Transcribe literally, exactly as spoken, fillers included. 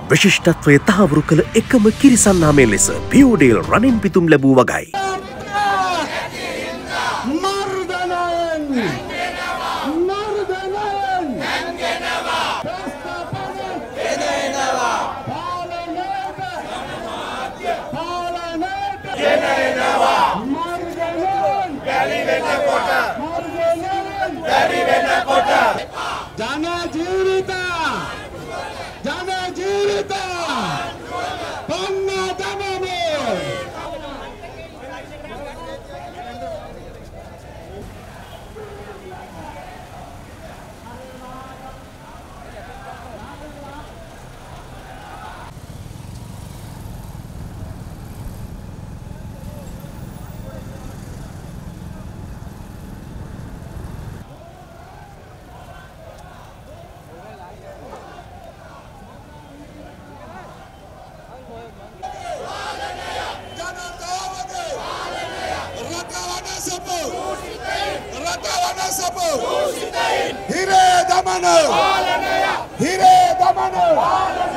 විශිෂ්ටත්වය තහවුරු කළ එකම කිරිසන්නාමය ලෙස පියෝඩේල් රනින් පිතුම් ලැබූ වගයි. ජන ජීවිත ජන ජීවිත පන්න දමමු Hire Damana! Hire Damana!